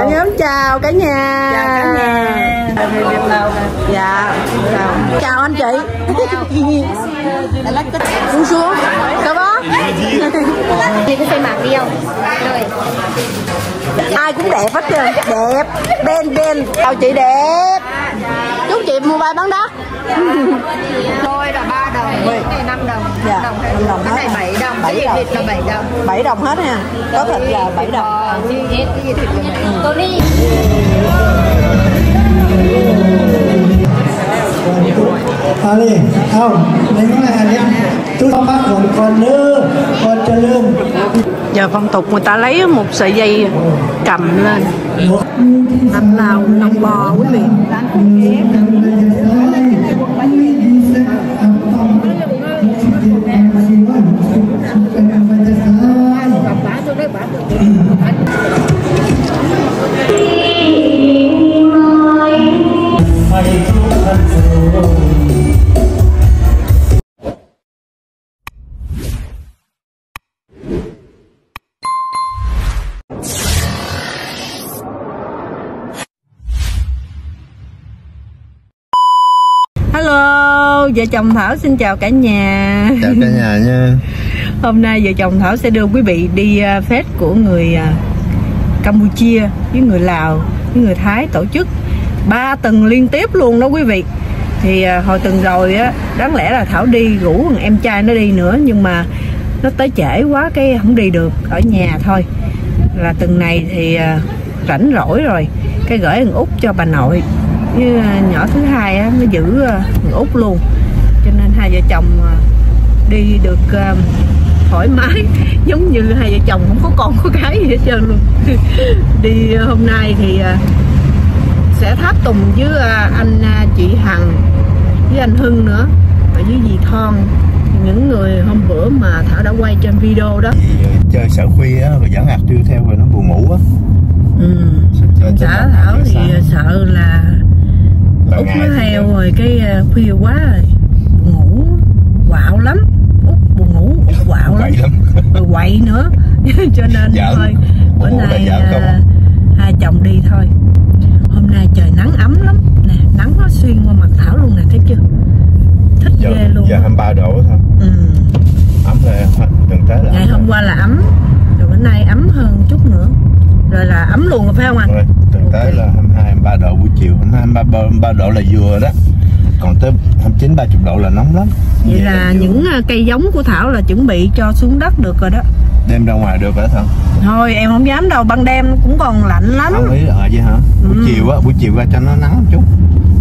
Nhóm chào cả nhà. Chào cả nhà. Dạ. Chào anh chị. Xuống xuống. Có bó. Chị có xem mảng đi không? Rồi. Ai cũng đẹp hết trơn. Đẹp. Ben. Chào chị đẹp. Chúc chị mua bay bán đất. Thôi là 3 đồng, cái này 5 đồng. Dạ, 5 đồng cái này 7 đồng, cái gì thịt là 7 đồng. 7 đồng hết nha. Có thịt là 7 đồng. Cái gì thịt là 7 đồng. Tôi đi. Ali, không, đến ngày nhé. Chúng ta bắt còn nữa, còn cho lương. Giờ phong tục người ta lấy một sợi dây cầm lên làm lao lông bò quý vị. Hello, vợ chồng Thảo xin chào cả nhà. Chào cả nhà nha. Hôm nay vợ chồng Thảo sẽ đưa quý vị đi fest của người Campuchia với người Lào với người Thái tổ chức 3 tuần liên tiếp luôn đó quý vị. Thì hồi tuần rồi á, đáng lẽ là Thảo đi rủ thằng em trai nó đi nữa, nhưng mà nó tới trễ quá cái không đi được, ở nhà thôi. Là tuần này thì rảnh rỗi rồi, cái gửi thằng Út cho bà nội, với nhỏ thứ hai á, nó giữ thằng Út luôn, cho nên hai vợ chồng đi được thoải mái, giống như hai vợ chồng không có con có cái gì hết trơn luôn. Đi hôm nay thì sẽ tháp tùng với anh chị Hằng với anh Hưng nữa, và với dì Thon, những người hôm bữa mà Thảo đã quay trên video đó. Chơi sợ khuya á, rồi dẫn ạt trưa theo rồi nó buồn ngủ á. Xã Thảo thì sợ là Út nó heo rồi cái khuya quá rồi buồn ngủ quạo lắm. Út buồn ngủ, Út quạo lắm rồi quậy nữa. Cho nên thôi bữa nay hai chồng đi thôi. Hôm nay trời nắng ấm lắm nè, nắng nó xuyên qua mặt Thảo luôn nè, thấy chưa, thích ghê luôn. Giờ 23 độ thôi. Ấm rồi, đừng tới là ngày hôm qua là ấm rồi, bữa nay ấm hơn chút nữa rồi là ấm luôn rồi phải không anh? Rồi, tuần tới là 22-23 độ buổi chiều, 23 độ là vừa đó. Còn tới 29-30 độ là nóng lắm. Vậy là những cây giống của Thảo là chuẩn bị cho xuống đất được rồi đó. Đem ra ngoài được rồi đó. Thôi em không dám đâu, ban đêm cũng còn lạnh lắm. Không ý vậy hả? Buổi chiều ra cho nó nắng một chút.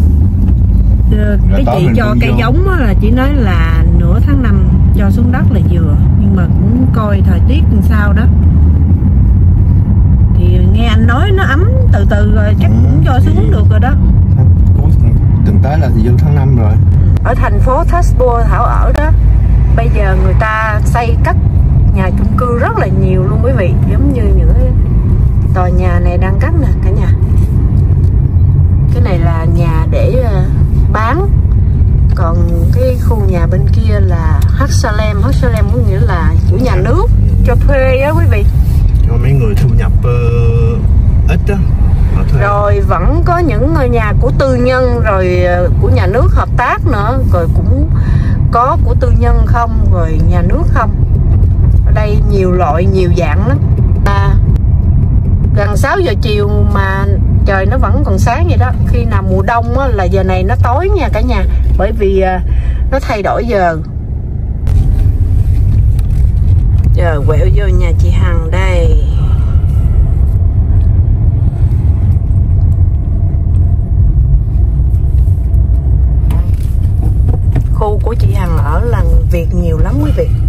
Cái chị cho cây giống là chỉ nói là nửa tháng 5 cho xuống đất là vừa, nhưng mà cũng coi thời tiết làm sao đó. Thì nghe anh nói nó ấm từ từ rồi chắc cũng cho xuống được rồi đó. Tuần tới là thì vô tháng 5 rồi. Ở thành phố Thaspo Thảo ở đó, bây giờ người ta xây cất nhà chung cư rất là nhiều luôn quý vị, giống như những cái tòa nhà này đang cất nè cả nhà. Cái này là nhà để bán, còn cái khu nhà bên kia là Hacsalem có nghĩa là của nhà nước cho thuê á quý vị. Cho mấy người thu nhập ít đó. Rồi vẫn có những ngôi nhà của tư nhân, rồi của nhà nước hợp tác nữa, rồi cũng có của tư nhân không, rồi nhà nước không. Ở đây nhiều loại, nhiều dạng lắm. Gần 6 giờ chiều mà trời nó vẫn còn sáng vậy đó. Khi nào mùa đông á, là giờ này nó tối nha cả nhà, bởi vì nó thay đổi giờ. Giờ quẹo vô nhà chị Hằng đây. Khu của chị Hằng ở là Việt nhiều lắm quý vị.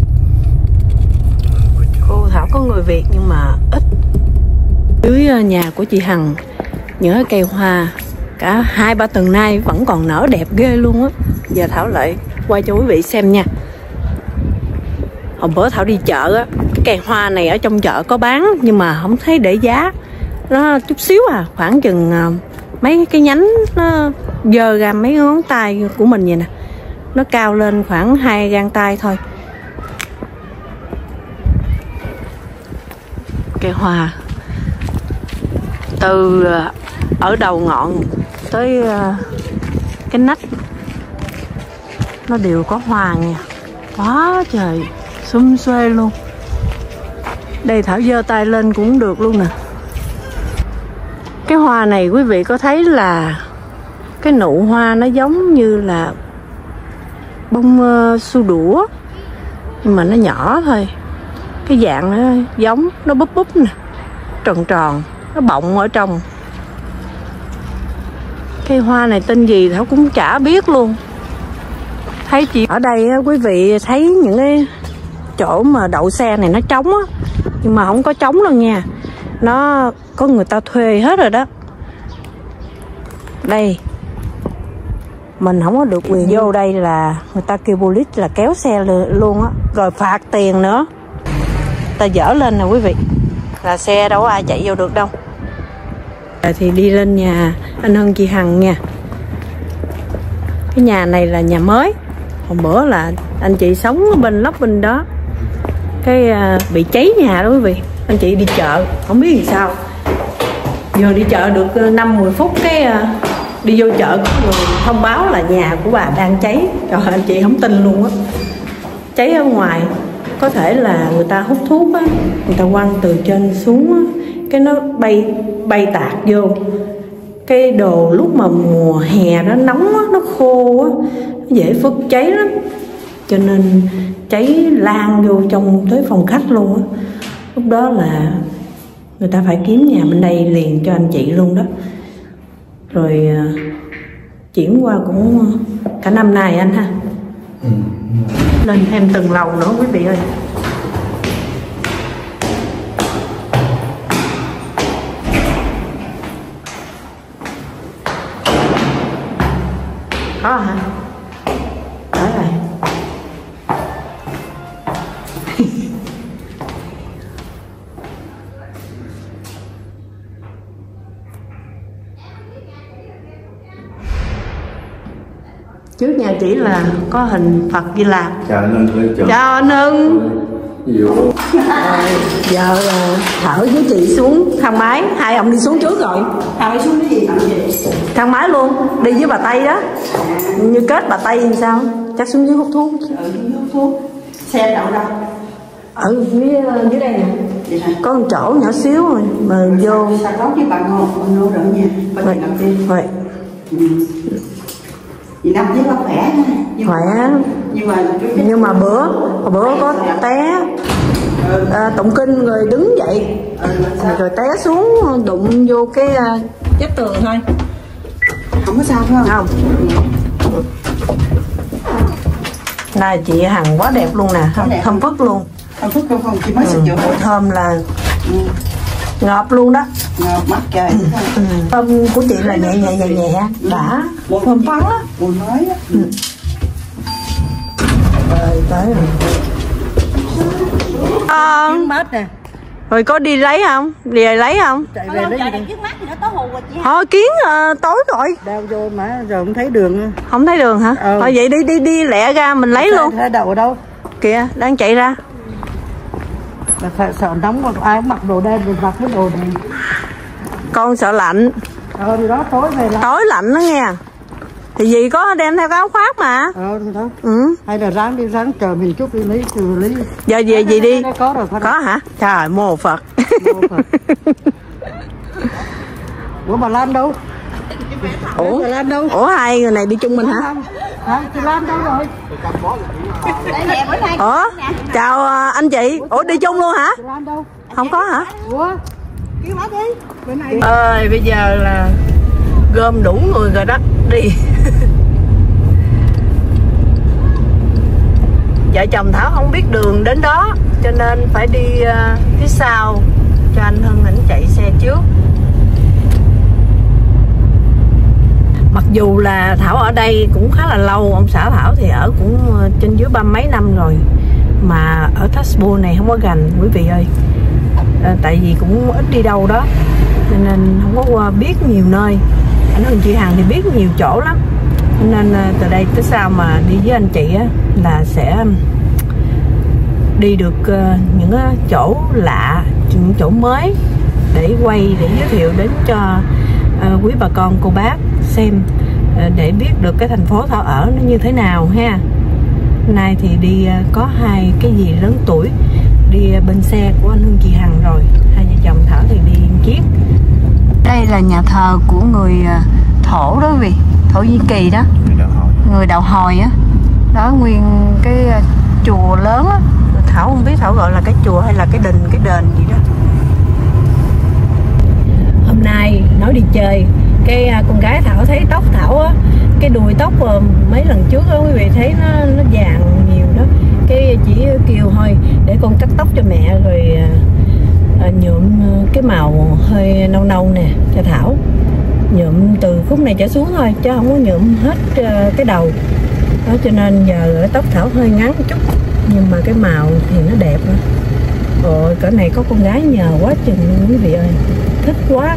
Khu Thảo có người Việt nhưng mà ít. Dưới nhà của chị Hằng những cái cây hoa cả 2-3 tuần nay vẫn còn nở đẹp ghê luôn á. Giờ Thảo lại quay cho quý vị xem nha. Hôm bữa Thảo đi chợ á, cái cây hoa này ở trong chợ có bán nhưng mà không thấy để giá. Nó chút xíu à, khoảng chừng mấy cái nhánh nó dơ ra mấy ngón tay của mình vậy nè. Nó cao lên khoảng 2 gang tay thôi. Cây hoa Từ ở đầu ngọn tới cái nách nó đều có hoa nha, quá trời xum xuê luôn. Đây Thảo giơ tay lên cũng được luôn nè. Cái hoa này quý vị có thấy là cái nụ hoa nó giống như là bông su đũa, nhưng mà nó nhỏ thôi. Cái dạng nó giống, nó búp búp nè, tròn tròn, nó bọng ở trong. Cây hoa này tên gì Thảo cũng chả biết luôn. Thấy chị ở đây quý vị thấy những cái chỗ mà đậu xe này nó trống á, nhưng mà không có trống đâu nha, nó có người ta thuê hết rồi đó. Đây mình không có được quyền vô đây là người ta kêu police là kéo xe luôn á, rồi phạt tiền nữa. Ta dỡ lên nè quý vị, là xe đâu có ai chạy vô được đâu. Thì đi lên nhà anh Hân chị Hằng nha. Cái nhà này là nhà mới, hôm bữa là anh chị sống ở bên lóc bên đó, cái bị cháy nhà đó quý vị. Anh chị đi chợ không biết làm sao, vừa đi chợ được 5-10 phút cái đi vô chợ có người thông báo là nhà của bà đang cháy. Trời, anh chị không tin luôn á. Cháy ở ngoài, có thể là người ta hút thuốc á, người ta quăng từ trên xuống á, cái nó bay tạt vô. Cái đồ lúc mà mùa hè nó nóng á, nó khô á, nó dễ phức cháy lắm, cho nên cháy lan vô trong tới phòng khách luôn á. Lúc đó là người ta phải kiếm nhà bên đây liền cho anh chị luôn đó. Rồi chuyển qua cũng cả năm nay anh ha. Lên thêm từng lầu nữa quý vị ơi. Có hả? Tới rồi. Trước nhà chị là có hình Phật Di Lặc. Chào anh Hưng. Chào anh Hưng. Giờ là Thảo với chị xuống thang máy, hai ông đi xuống trước rồi. Thảo đi xuống cái gì làm gì? Thang máy luôn, đi với bà Tây đó. Như kết bà Tây làm sao? Chắc xuống dưới hút thuốc. Hút thuốc. Xe đậu đâu? Ở dưới đây nè. Có một chỗ nhỏ xíu rồi mà vô. Sao có chứ bà ngon, con nô đỡ nha. Bà chị nằm đi. Vậy. Chị nằm với bà khỏe thôi. Khỏe. Nhưng mà bữa có té tụng kinh rồi đứng dậy rồi té xuống đụng vô cái vách tường thôi. Không có sao phải không? Không. Này chị Hằng quá đẹp luôn nè, thơm phức luôn. Thơm phức không, chị mới xịt vô. Thơm là ngọt luôn đó. Ngọt mắt trời. Thơm của chị là nhẹ đã, thơm phấn á. Mùi mới á. Rồi tới rồi. Mát nè. Rồi có đi lấy không? Đi lấy không? Chạy về lấy gì? Thôi kiến tối rồi. Đeo vô mà giờ không thấy đường. Không thấy đường hả? Thôi vậy đi lẹ ra mình lấy luôn. Thấy đậu ở đâu? Kìa, đang chạy ra. Là sợ nóng mà ai mặc đồ đen thì mặc cái đồ này. Con sợ lạnh. Thì đó tối về lạnh. Tối lạnh đó nghe. Thì gì có đem theo cái áo khoác mà. Thì đó. Hay là ráng chờ mình chút đi lấy lấy. Giờ về gì đi? Có rồi. Có hả? Trời, mô Phật. Ủa bà Lan đâu? Bà Lan đâu? Ủa hai người này đi chung mình hả? Hả? Chị Lan đâu rồi? Ủa? Chào anh chị. Ủa đi chung luôn hả? Chị Lan đâu? Không có hả? Ủa? Kêu bác đi. Bên này. Ơi bây giờ là gom đủ người rồi đó, đi. Vợ chồng Thảo không biết đường đến đó, cho nên phải đi phía sau cho anh Hưng ảnh chạy xe trước. Mặc dù là Thảo ở đây cũng khá là lâu, ông xã Thảo thì ở cũng trên dưới 30 mấy năm rồi, mà ở Thasbo này không có gần quý vị ơi. Tại vì cũng ít đi đâu đó, cho nên không có qua biết nhiều nơi. Anh Hưng chị Hằng thì biết nhiều chỗ lắm, nên từ đây tới sau mà đi với anh chị á là sẽ đi được những chỗ lạ, những chỗ mới, để quay, để giới thiệu đến cho quý bà con cô bác xem, để biết được cái thành phố Thảo ở nó như thế nào ha. Hôm nay thì đi có hai cái dì lớn tuổi đi bên xe của anh Hưng chị Hằng rồi, hai vợ chồng Thảo thì đi chiếc. Đây là nhà thờ của người Thổ đó quý vị, Thổ Nhĩ Kỳ đó, người đạo Hồi á. Đó, nguyên cái chùa lớn á. Thảo không biết Thảo gọi là cái chùa hay là cái đình, cái đền gì đó. Hôm nay nói đi chơi, cái con gái Thảo thấy tóc Thảo á, cái đuôi tóc mấy lần trước á quý vị thấy nó vàng nhiều đó, cái chỉ kêu thôi để con cắt tóc cho mẹ rồi nhuộm cái màu hơi nâu nâu nè cho Thảo, nhuộm từ khúc này trở xuống thôi chứ không có nhuộm hết cái đầu đó, cho nên giờ tóc Thảo hơi ngắn một chút nhưng mà cái màu thì nó đẹp nữa. Ôi cỡ này có con gái nhờ quá chừng quý vị ơi, thích quá.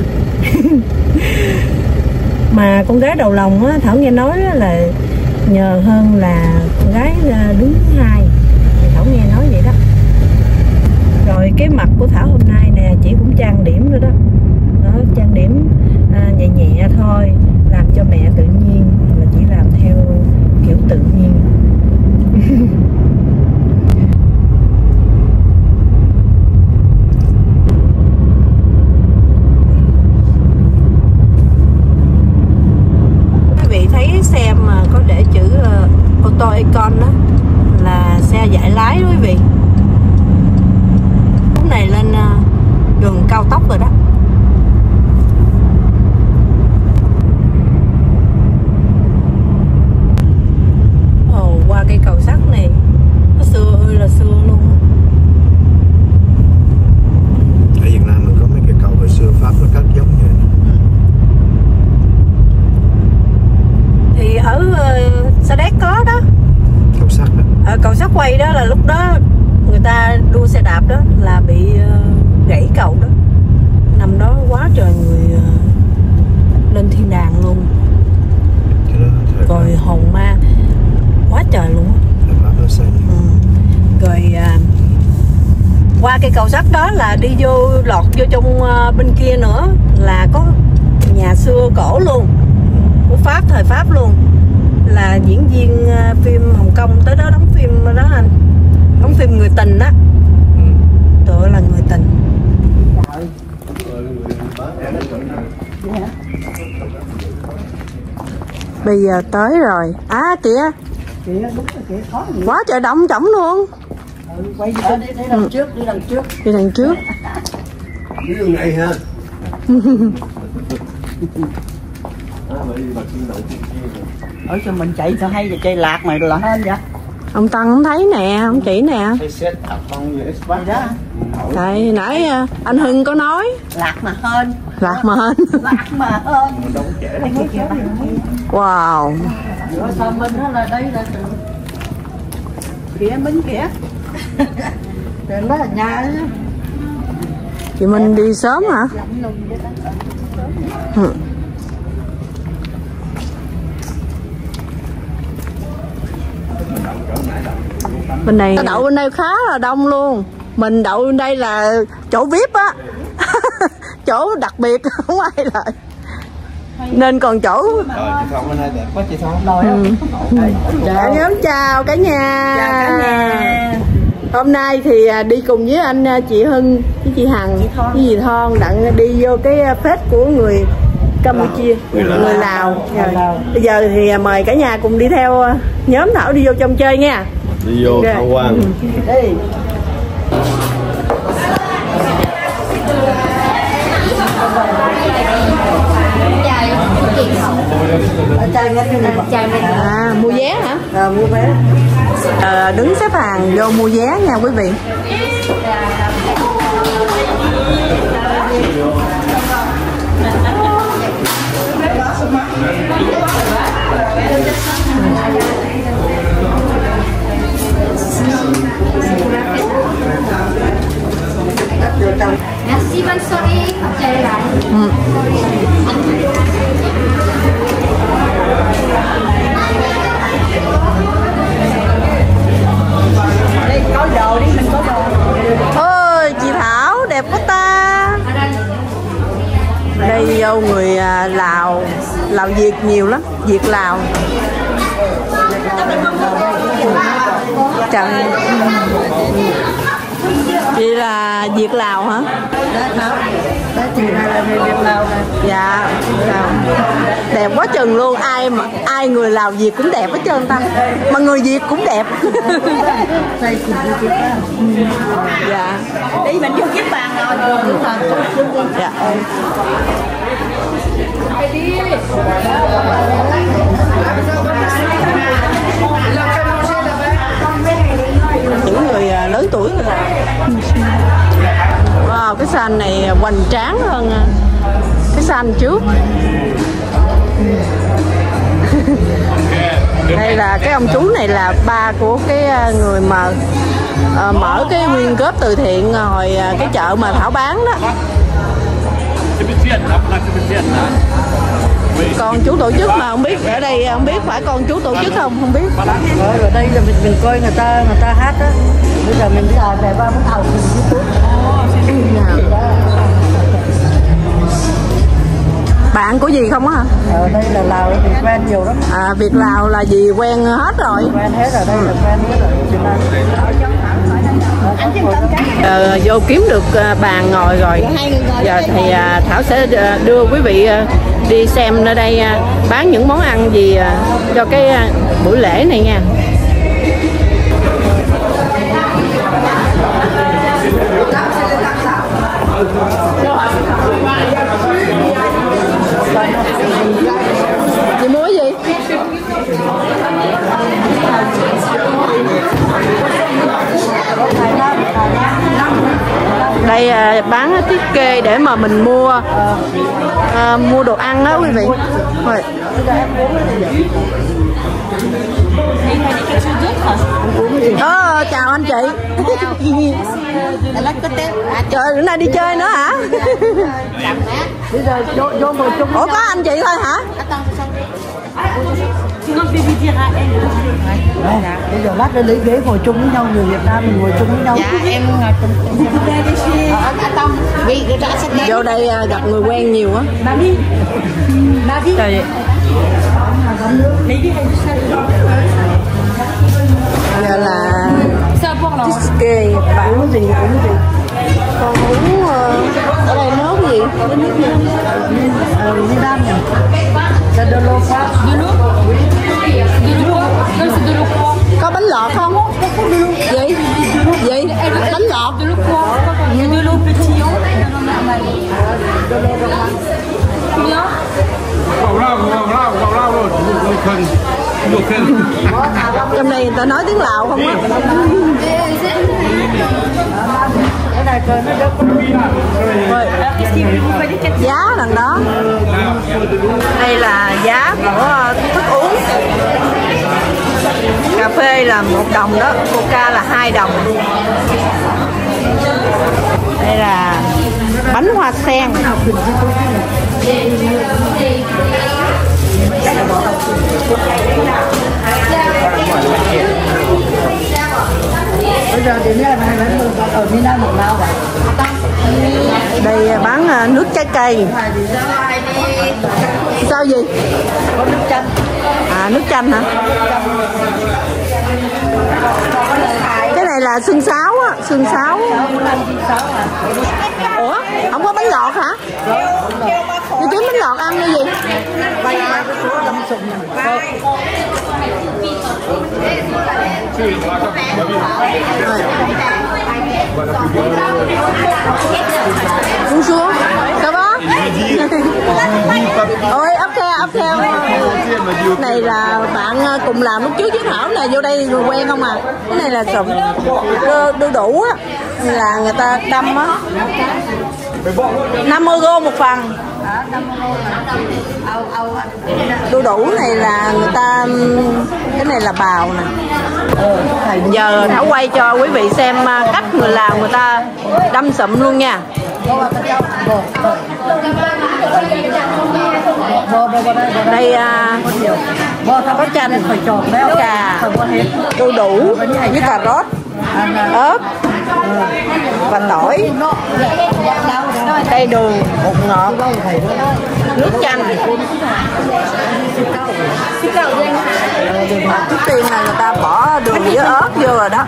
Mà con gái đầu lòng á, Thảo nghe nói là nhờ hơn là con gái đứng thứ hai, thì Thảo nghe nói vậy đó. Rồi cái mặt của Thảo hôm nay nè, chị cũng trang điểm nữa đó, trang điểm nhẹ nhẹ thôi, làm cho mẹ tự nhiên, mà chỉ làm theo kiểu tự nhiên. Thấy xe mà có để chữ ô tô Econ đó là xe chạy lái đó quý vị. Lúc này lên đường cao tốc rồi đó. Ồ, qua cây cầu sắt này nó xưa ơi là xưa luôn. Ở Việt Nam mình có mấy cái cầu hồi xưa Pháp nó cắt giống như vậy. Thì ở Sa Đéc có đó, cầu sắt đó. Ở cầu sắt quay đó là lúc đó người ta đua xe đạp đó là bị gãy cầu đó, nằm đó quá trời người lên thiên đàng luôn. Rồi hồn ma quá trời luôn. Rồi qua cây cầu sắt đó là đi vô lọt vô trong bên kia nữa là có nhà xưa cổ luôn, của Pháp, thời Pháp luôn, là diễn viên phim Hồng Kông tới đó đóng phim đó anh, đóng phim Người Tình á, tựa là Người Tình. Bây giờ tới rồi, kìa quá trời đông trỏng luôn. Quay đi đằng trước, đi đằng trước. Đi đằng trước. Đi đường này ha. Ở cho mình chạy sao hay, chạy lạc mày là hơn vậy. Ông Tân không thấy nè, ông chỉ nè. Đây nãy anh Hưng có nói Lạc mà hơn. Lạc mà hơn. Lạc mà hơn. Wow. Rồi sau bên đó là đây là kìa bánh kìa. Đường đó là nhà đó. Chị Minh đi sớm hả? Bên này đậu bên đây khá là đông luôn. Mình đậu bên đây là chỗ VIP á. Chỗ đặc biệt không ai lại. Nên còn chỗ. Dạ nhóm chào cả nhà. Chào cả nhà. Hôm nay thì đi cùng với anh chị Hưng với chị Hằng với dì Thon đặng đi vô cái phết của người Campuchia, người Lào. Bây giờ thì mời cả nhà cùng đi theo nhóm Thảo đi vô trong chơi nha. Đi vô tham quan. Đi. Mua vé hả? Mua vé. Đứng xếp hàng vô mua vé nha quý vị. Merci, bonne soirée. Chạy lại. Đây có đồ đi, mình có đồ. Ôi chị Thảo đẹp quá ta. vô người Lào Việt nhiều lắm, Việt Lào. Trần vậy là Việt Lào hả? Đấy thì là Việt Lào này. Dạ, đẹp quá chừng luôn. Ai người Lào Việt cũng đẹp hết trơn ta, mà người Việt cũng đẹp. Dạ. Đi mình vô kiếp bàn rồi. Dạ. Những người lớn tuổi rồi. Wow, cái sàn này hoành tráng hơn cái sàn trước. Đây là cái ông chú này là ba của cái người mà mở cái quyên góp từ thiện hồi cái chợ mà Thảo bán đó. Con chú tổ chức mà không biết ở đây, không biết phải con chú tổ chức không biết. Rồi đây là mình coi người ta hát á. Bây giờ mình xài về ba bắt đầu mình YouTube. Bạn của gì không á hả? Ở đây là Lào thì quen nhiều lắm. Việt Lào là gì quen hết rồi. Quen hết ở đây là quen hết rồi. Vô kiếm được bàn ngồi rồi. Giờ thì Thảo sẽ đưa quý vị đi xem nơi đây bán những món ăn gì cho cái buổi lễ này nha. Chị mua gì? Đây bán tiết kê để mà mình mua đồ ăn đó quý vị. Chào anh chị. Trời, bữa nay đi chơi nữa hả? Ủa có anh chị thôi hả? Bây giờ lát lên lấy ghế ngồi chung với nhau, người Việt Nam mình ngồi chung với nhau. Dạ em ngồi chung. Vô đây gặp người quen nhiều á. Trời, giờ là kê bạn uống gì cũng gì. Con uống ở đây nước gì? Việt Nam nhỉ? C'est de l'eau froide. Có bánh lọt không? Gì? Gì? Bánh lọt. Trong này người ta nói tiếng Lào không á? Giá lần đó. Đây là giá của thức uống. Cà phê là 1 đồng đó, Coca là 2 đồng. Đây là bánh hoa sen. Bây giờ đến đây này ở Việt Nam một nào vậy? Đây bán nước trái cây. Sao gì? Có nước chanh. Nước chanh hả? Cái này là xương sáo á, xương sáo. Ủa, không có bánh lọt hả? Đi kiếm bánh lọt ăn cái gì? Bonjour, ça va? Ôi, ok. Này là bạn cùng làm lúc trước với Thảo nè, vô đây người quen không à? Cái này là sụp đu đủ á, là người ta đâm á. 50 euro một phần. Đu đủ này là người ta, cái này là bào nè. Giờ Thảo quay cho quý vị xem cách người Lào người ta đâm sụm luôn nha. Đây có chanh, cà, đu đủ với cà rốt. ớt và tỏi, đây đường, bột ngọt, nước chanh. Trước tiên là người ta bỏ đường với ớt vô rồi đó.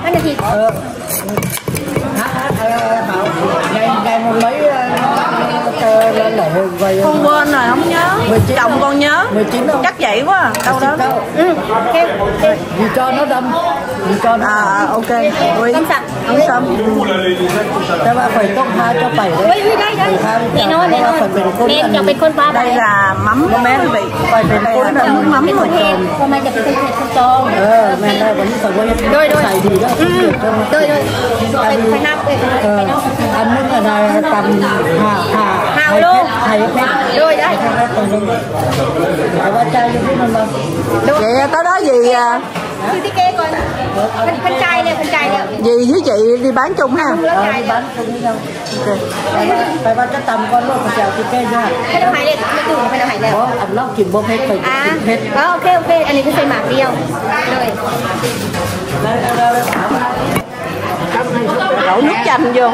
Con quên rồi, không nhớ. Chồng con nhớ. 19 không? Chắc vậy quá à. Đâu đó. Vì cho nó đâm. Vì cho nó ok. Ăn sâm. Thế mà phải tốt 2 cho 7 đấy. Mẹ nói em cho bên con ba đây là mắm của bé quý vị. Phảiเป็นคนแบบ nước mắm rồi. hôm nayจะเป็นคนจองแม่ได้วันนี้ใส่ไว้ใส่ดีแล้ว đôi phải năm anh muốn là tầm hào luôn thầy đôi đấy thầy ba trai cho biết không Vậy tới đó gì cứ tí kê con phân trai nè dì với chị đi bán chung ha. đi bán chung với nhau thầy ba cho tầm con luôn chào chị kê nha phải đâu hại lênไม่ถูกphải đâu hại lên anh lóc chìm bông hết phải hết ok anh ấy cứ xây mạc đi không rồi đổ nước chanh vô.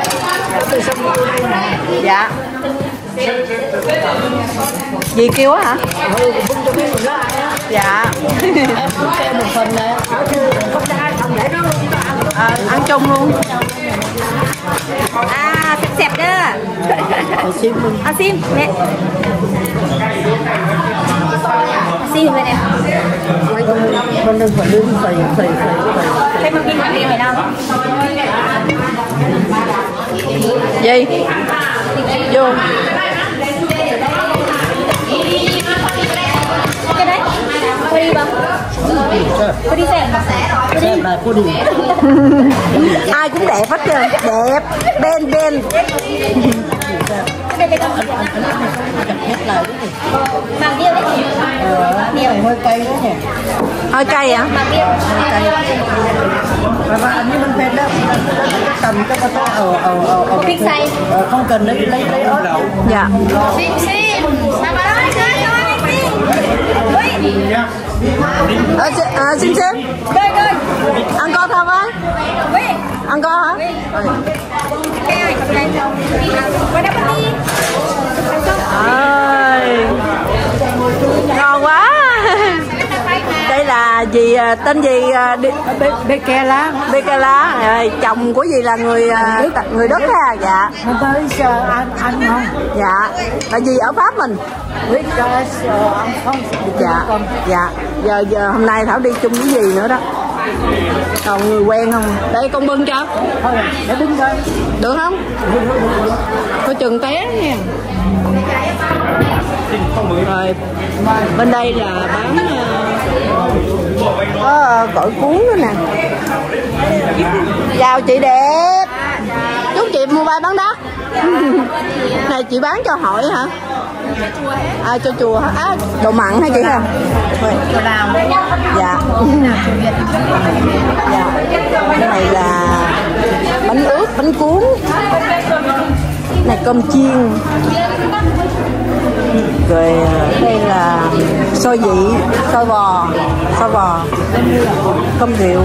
Dạ. Dì kêu á hả? Dạ. một phần này Ăn chung luôn. xẹp đó sim mẹ sim vậy nè con đừng phải đứng phải thấy mang kinh nghiệm này đâu Gì? Vô. cái đấy cô đi không cô đi xem là cô đi Ai cũng đẹp hết trơn. Đẹp. Ben. hết lại mang điêu đấy hơi cay đó nhỉ Hơi cay hả? mang điêu và anh ấy mình phê đó tầm cho con ở pizza xay không cần lấy ớt Dạ. sim sao mà nói Xin ăn con không á? Ăn con hả? Ơi, ngon quá. Đây là gì, tên gì? Bekela. Chồng của gì là người Đức ha? Dạ. không phải ăn không Dạ. Là gì ở Pháp mình? biết ăn không Dạ. Giờ hôm nay Thảo đi chung với gì nữa đó. Còn người quen không? Đây con bưng cho. thôi để đứng đây Được không? Coi chừng té nha. Rồi bên đây là bán có gỏi cuốn nữa nè. Chào chị đẹp. Chúc chị mua bay bán đắt. Này chị bán cho hội hả? Cho chùa hả? Đồ mặn hả chị hả? Đồ nào? Dạ. Dạ. Cái này là bánh ướt, bánh cuốn. Này cơm chiên. Rồi đây là xôi vị, xôi bò, cơm rượu.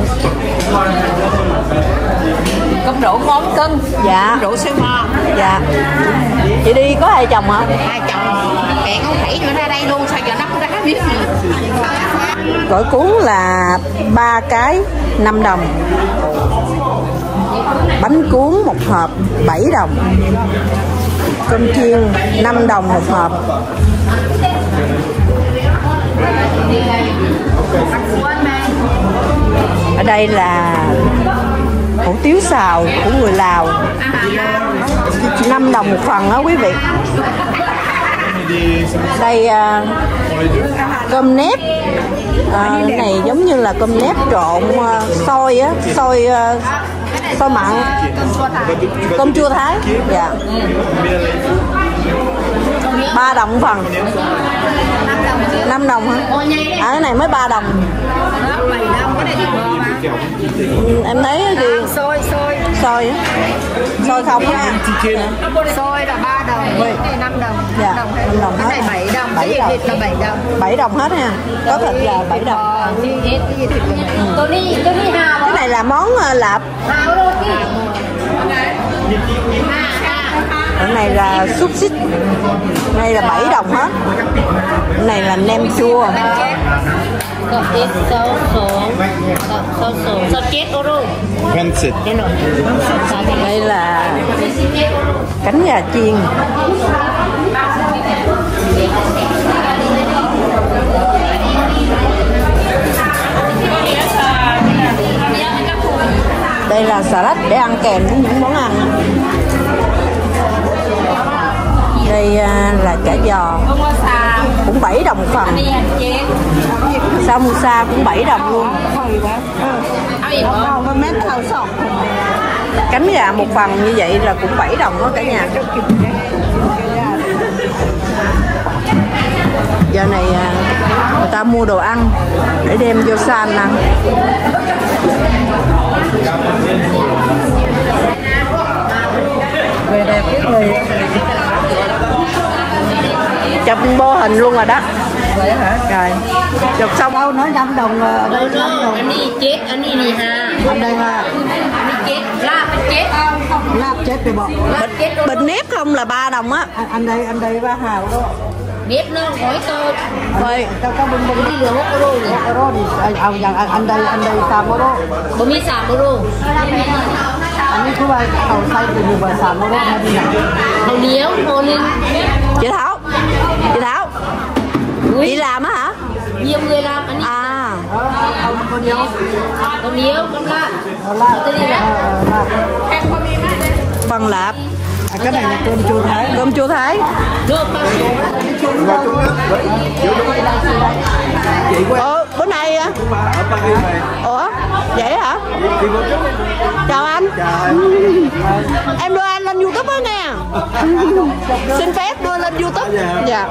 Cơm rượu món cưng. Dạ. Cơm rượu xôi bò. Dạ. Chị đi có hai chồng hả? Hai chồng kẹt con khỉ nữa ra đây luôn, sao giờ nó không ra biết gì. Gỏi cuốn là 3 cái 5 đồng. Bánh cuốn một hộp 7 đồng. Cơm chiên 5 đồng một hộp. Ở đây là hủ tiếu xào của người Lào, 5 đồng một phần đó quý vị. Đây cơm nếp. Cái này giống như là cơm nếp trộn xôi á, xôi mặn, cơm chua Thái. Dạ. 3 đồng phần. 5 đồng hả? Cái này mới 3 đồng. Em thấy cái gì? Xôi á. Xôi không á. Xôi là 3 đồng, cái này 5 đồng. Dạ, 5 đồng cái này 7 đồng. 7 đồng. Thịt là 7 đồng. 7 đồng hết ha. Có thịt là 7 đồng. Hết cái thịt là 7 đồng. Tôi đi Hà. Cái này là món lạp. Hà luôn đi. Cái này là xúc xích. Này là 7 đồng hết. Cái này là nem chua. Còn ít sấu chết ô rồi. Pancit. Đây là cánh gà chiên. Đây là salad để ăn kèm với những món ăn. Đây là chả giò cũng 7 đồng phần. Samosa cũng 7 đồng luôn. Cánh gà một phần như vậy là cũng 7 đồng đó cả nhà. Giờ này người ta mua đồ ăn để đem vô san ăn. Về đẹp cái người chụp mô hình luôn rồi đó. Vậy hả? Rồi chụp xong đâu nói 5 đồng. Đâu đó anh đi chết, anh đi ha. Anh đây ha. Chết, lạp chết rồi bọn. Bịch nếp không là 3 đồng á. Anh đây 3 hào đó. Nếp nó gói tôi. Rồi tao có bưng đi được 1 euro thì anh đây 3 euro. Bưng đi 3 euro. Anh ấy cứ bay tàu xay từ nhiều bài sản nó hay đi nào. Hồng điếu, hồ linh. Chị Thảo. Chị làm á hả? Nhiều người làm anh. À. Con điếu, con lạp. Phần lạp. Cái này là cơm chua Thái. Cơm chua Thái. Bữa nay ủa vậy hả? Chào anh. Em đưa anh lên YouTube đó nè. Xin phép đưa lên YouTube. Dạ.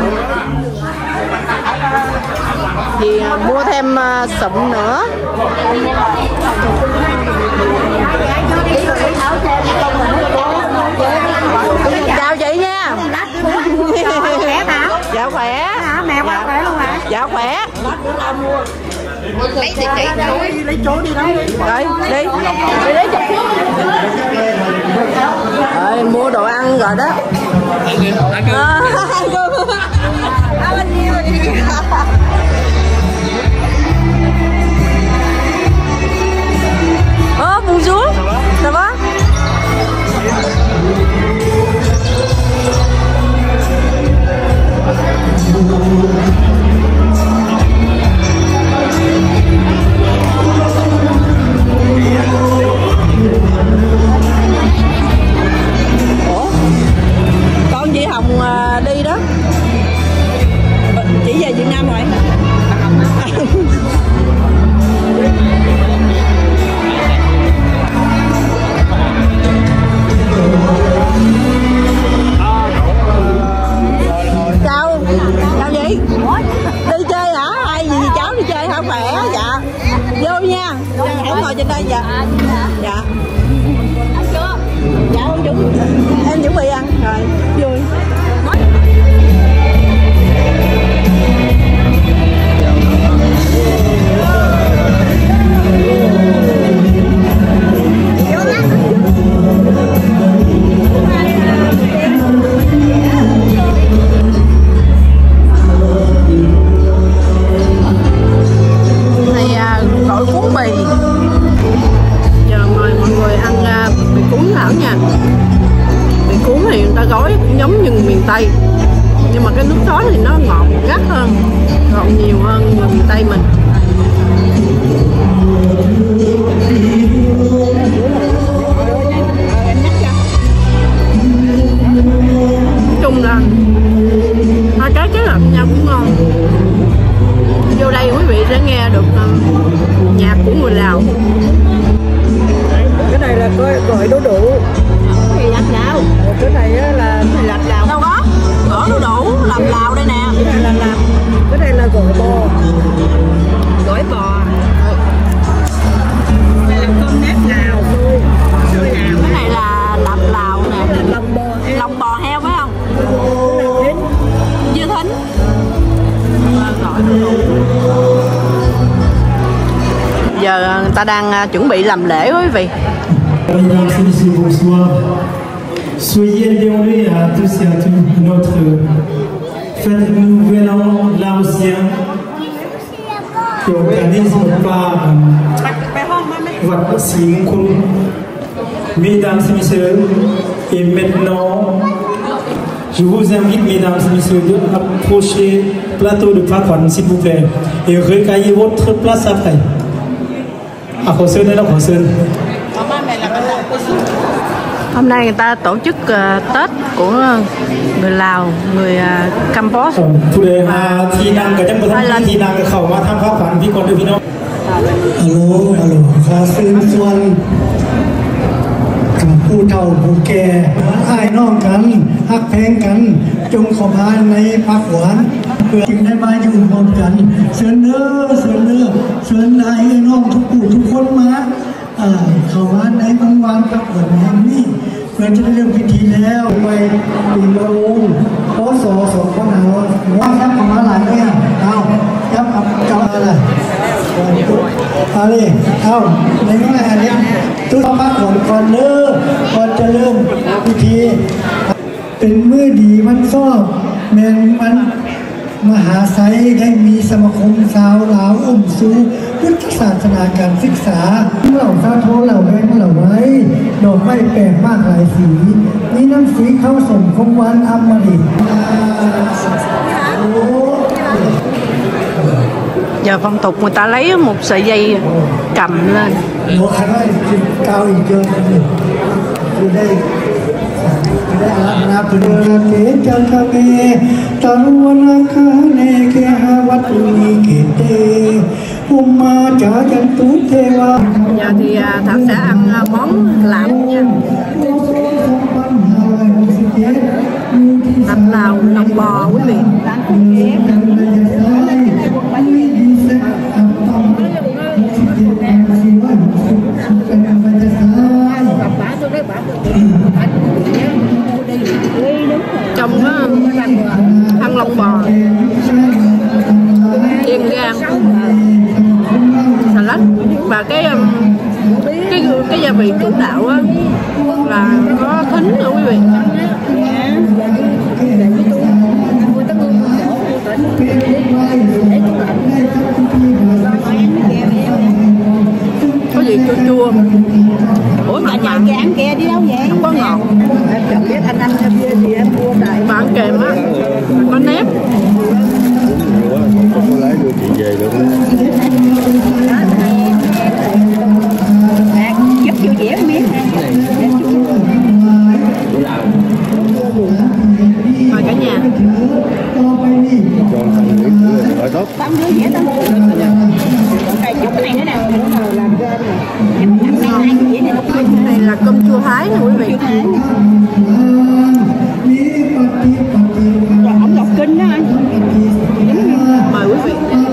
Thì mua thêm sụn nữa. Chào chị nha. Dạ khỏe. Mẹ qua khỏe luôn hả? Dạ khỏe. lấy chỗ đi đâu. Rồi đi lấy chụp. Rồi mua đồ ăn rồi đó. Bonjour. Ça va? Ủa? Con chị Hồng đi đó. Chị về Việt Nam rồi. Chào chị. Đi chơi hả? Ai gì cháu đi chơi hả? Khỏe. Dạ. Vô nha. Em ngồi trên đây. Dạ. Dạ. Ăn chưa? Dạ không chuẩn. Em chuẩn bị ăn rồi. Vui. Gọi cuốn bì. Giờ mời mọi người ăn bì cuốn Thảo nha. Bì cuốn thì người ta gói cũng giống như miền Tây, nhưng mà cái nước sốt thì nó ngọt gắt hơn, ngọt nhiều hơn người miền Tây mình. Nói chung là hai cái kết hợp nhau cũng ngon. Vô đây quý vị sẽ nghe được nhạc của người Lào. Cái này là gọi đu đủ. Thì làm nào? Cái này là làm Lào. Đâu có? Gỏi đu đủ làm Lào đây nè. Cái này là làm. Cái này là gỏi bò. Gỏi bò. Cái này là cơm nếp Lào. Cái này là lạp Lào nè. Lòng bò heo phải không? Dưa thính. Giờ người ta đang chuẩn bị làm lễ quý vị. Soyez bienvenus à tous et à toutes notre fête Nouvel An laotien qui organise par votre Singkun. Mesdames et messieurs, et maintenant, je vous invite, mesdames et messieurs, de approcher le plateau de Pakwan, s'il vous plaît, et recueillir votre place après. À Hồ Sơn đây là Hồ Sơn. Hôm nay người ta tổ chức Tết của người Lào, người Campuchia. Thì nàng cả trong một tháng thì nàng khẩu mà tham khảo khoản vì còn được thì nó. Alo, khá xuyên xuânกับผู้เฒ่าผู้แก่อ้ายน้องกันฮักแพงกันจงขอพานในพักหวานเพื่อจึงได้มาอยู่รวมกันเชิญเด้อเชิญเด้อเชิญนายน้องทุกผู้ทุกคนมาเข้ามาในวันวานพักหวานแห่งนี้เพื่อจะได้เริ่มพิธีแล้วไปปีละองค์พศ2500ว่าครับของมาหลายเนี่ยเอาครับเจ้าอะไรอะไรเอาในเมื่ออันนี้ทุกพักก่อนเด้อก่อนจะเริ่มพิธีเป็นมื้อดีมันซ้อแมนมันมหาไซได้มีสมาคมสาวลาวสู่พุทธศาสนาการศึกษาเหล่าซาโทเหล่าแบงเหล่าไว้ดอกไม้แปลกมากหลายสีมีน้ำสีเข้าสมคงวันอมฤต Giờ phong tục người ta lấy một sợi dây cầm lên. Nó khá là cao hình chưa từ đây là từ đây kế chân ca kê taruana kha ne ke havat uni kete umma cha chân tú theva. Giờ thì Thảo sẽ ăn món lạp nha. Lạp Lào, lòng bò quý vị. Trong ăn lòng bò, chiên gan, salad và cái gia vị chủ đạo á là có thính nữa quý vị. Có gì chua chua. Ủa mà nhà cái ăn kia đi đâu vậy? không có ngọt. Em chẳng biết anh ăn kia thì em mua đại. Mà ăn kèm á có nếp. Không có lái đưa chị về được. Giúp chịu dẻ không biết. Mời cả nhà. Cho thằng biết phải tốt. Tao đưa dẻ tao. Cái chút này nữa nè. Làm ra Này là cơm chua Thái nè quý vị. Ổng Ngọc Kinh đó anh. Mời quý vị.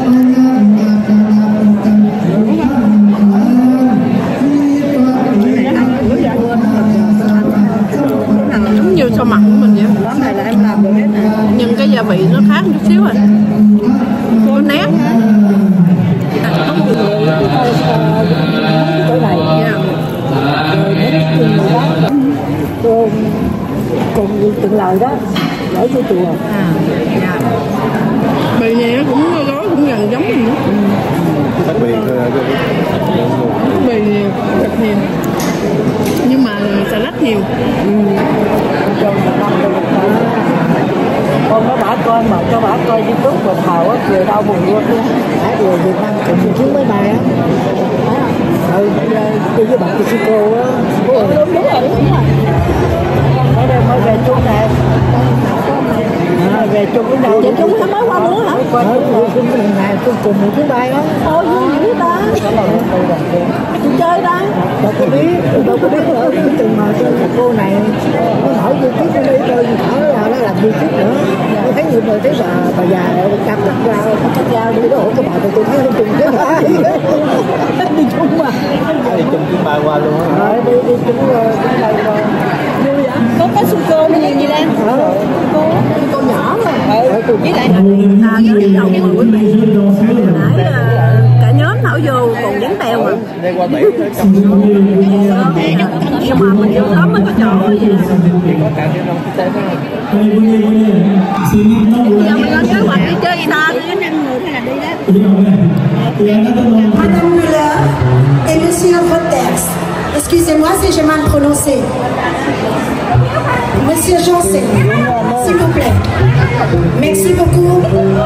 Giống như sao mặn của mình vậy. Món này là em làm được hết nè. Nhưng cái gia vị nó khác chút xíu rồi. Có nếp. Cùng từng lời đó gửi cho chùa. Dạ. Bì này nó cũng gói cũng gần giống mình nữa. Đặc biệt Bì này thật nhiều nhưng mà salad nhiều. Con nó bả coi mà cho bả coi YouTube và Thảo á về đâu buồn luôn á. Bả về Việt Nam cùng chiến với bà á. Tôi với bạn chị cô á. Đúng rồi. Ở đây mới về chung nè. Về chung với nhau. Về chung nó mới qua nữa hả? Qua chung này tôi cùng một thứ bay đó. Ôi vui dữ ta. Chị chơi ta. Đâu có biết nữa. Từng mà cô này nó hỏi tôi trước nó đi chơi Thảo nó làm gì trước nữa. Tôi thấy nhiều người thấy bà già cặp cắt dao đi đó hổ cho bà tôi thấy nó chung cái bài. Đi chung mà. đi chung chuyến bay qua luôn á. Đi chung bay qua. Có cái suy cô nó như đây. Cô nhỏ rồi. Với lại là cái đầu mà quý vị. Nãy cả nhóm thảo vô còn dán tèo mà. Đây qua biển. Nhưng mà mình vô đó mới có chỗ vậy. Có cả cái nông tế đó. Bây giờ mình lên kế hoạch đi chơi gì ta? Có 5 người hay là đi đó? Madame Müller et Monsieur Voters. Excusez-moi si j'ai mal prononcé. Monsieur Janssen, s'il vous plaît. Merci beaucoup.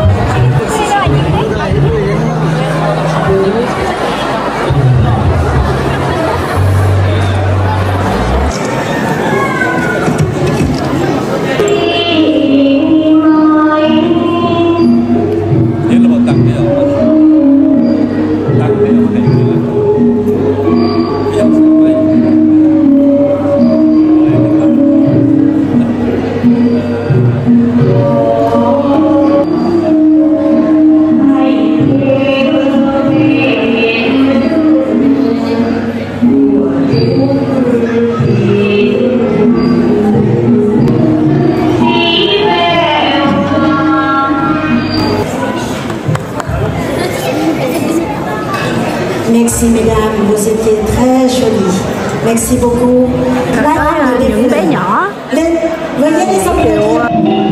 Merci mesdames, vous étiez très jolies. Merci beaucoup. Những bé nhỏ. Veuillez les applaudir.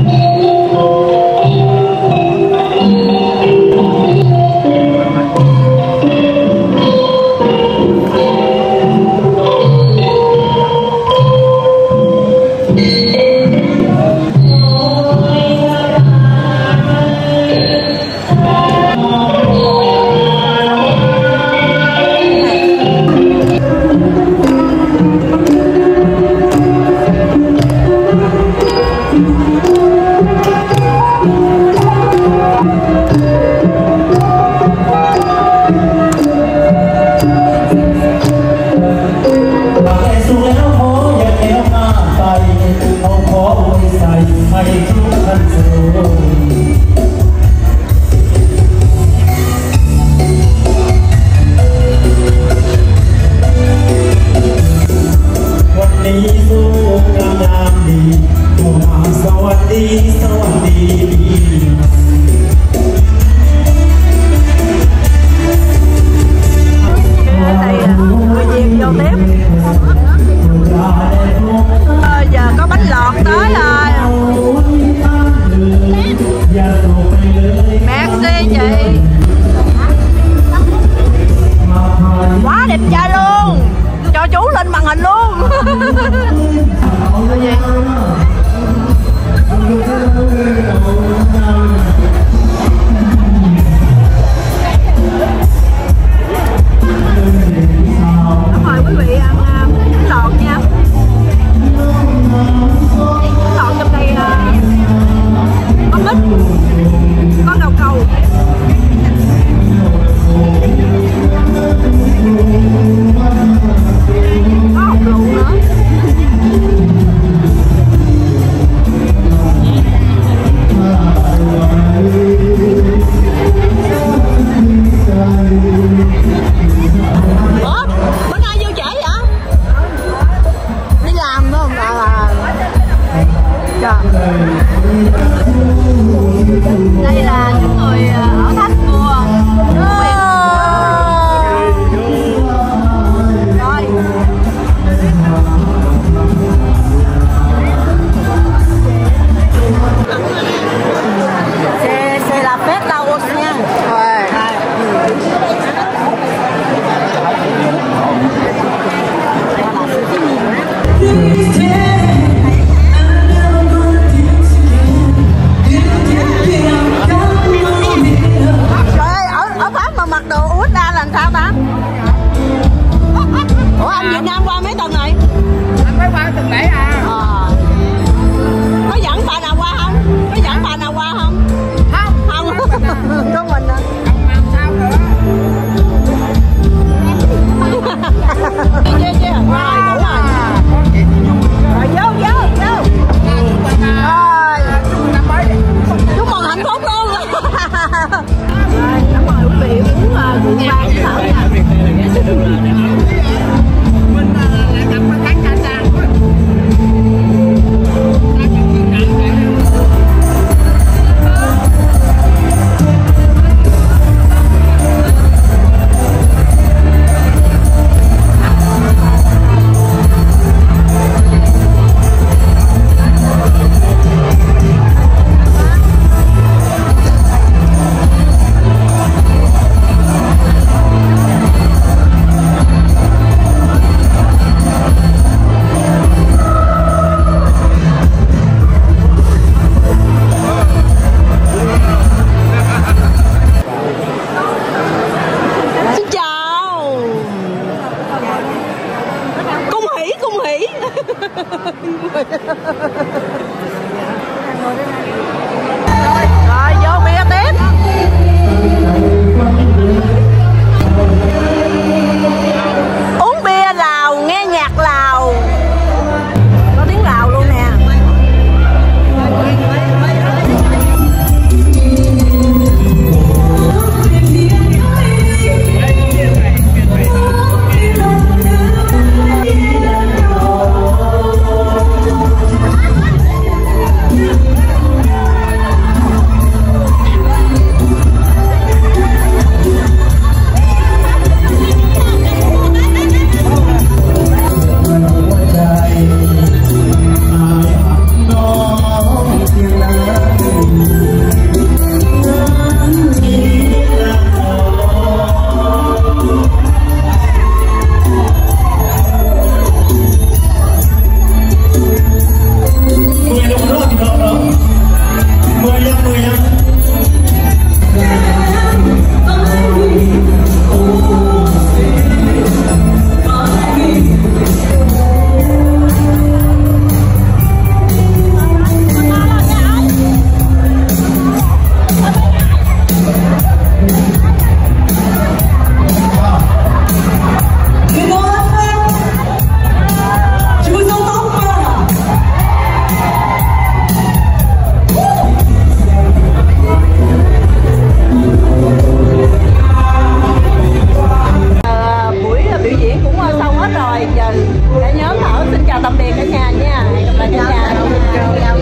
Giờ có bánh lọt tới rồi. Merci chị. Quá đẹp trai luôn. Cho chú lên màn hình luôn. Mời quý vị ăn bánh lọt nha. Bánh lọt trong đây có mít, có rau câu. Có hột lựu nữa. rồi giờ cả nhóm Thảo xin chào tạm biệt cả nhà nha. Hẹn gặp lại cả nhà.